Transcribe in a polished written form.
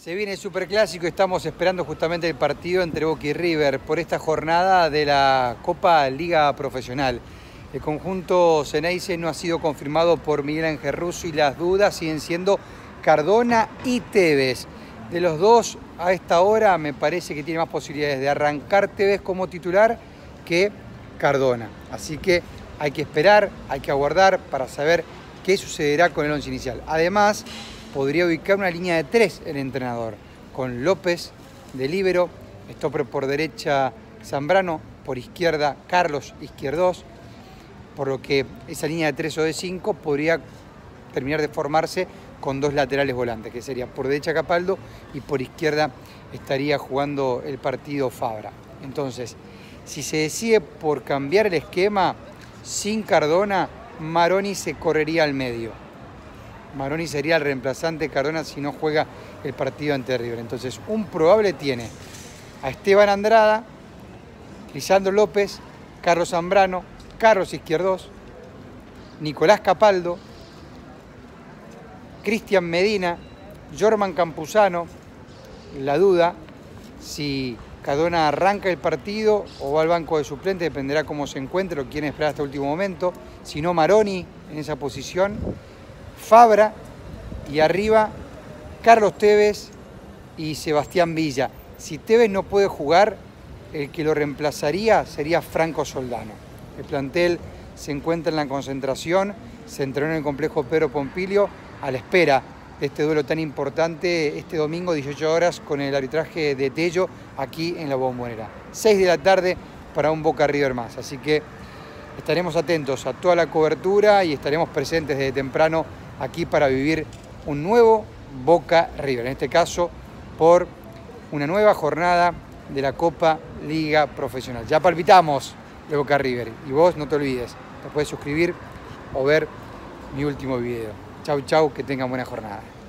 Se viene el Superclásico y estamos esperando justamente el partido entre Boca y River por esta jornada de la Copa Liga Profesional. El conjunto Ceneice no ha sido confirmado por Miguel Ángel Russo y las dudas siguen siendo Cardona y Tevez. De los dos, a esta hora me parece que tiene más posibilidades de arrancar Tevez como titular que Cardona. Así que hay que esperar, hay que aguardar para saber qué sucederá con el once inicial. Además, podría ubicar una línea de 3 el entrenador, con López de líbero, stopper por derecha Zambrano, por izquierda Carlos Izquierdos, por lo que esa línea de 3 o de 5 podría terminar de formarse con dos laterales volantes, que sería por derecha Capaldo y por izquierda estaría jugando el partido Fabra. Entonces, si se decide por cambiar el esquema sin Cardona, Maroni se correría al medio. Maroni sería el reemplazante de Cardona si no juega el partido ante River. Entonces, un probable tiene a Esteban Andrada, Lisandro López, Carlos Zambrano, Carlos Izquierdos, Nicolás Capaldo, Cristian Medina, Jorman Campuzano. La duda si Cardona arranca el partido o va al banco de suplente, dependerá cómo se encuentre, lo quieren esperar hasta el último momento. Si no, Maroni en esa posición, Fabra y arriba Carlos Tevez y Sebastián Villa. Si Tevez no puede jugar, el que lo reemplazaría sería Franco Soldano. El plantel se encuentra en la concentración, se entrenó en el complejo Pedro Pompilio a la espera de este duelo tan importante este domingo 18 horas con el arbitraje de Tello aquí en la Bombonera. 6 de la tarde para un Boca River más, así que estaremos atentos a toda la cobertura y estaremos presentes desde temprano aquí para vivir un nuevo Boca River, en este caso por una nueva jornada de la Copa Liga Profesional. Ya palpitamos de Boca River y vos no te olvides, te puedes suscribir o ver mi último video. Chau, chau, que tengan buena jornada.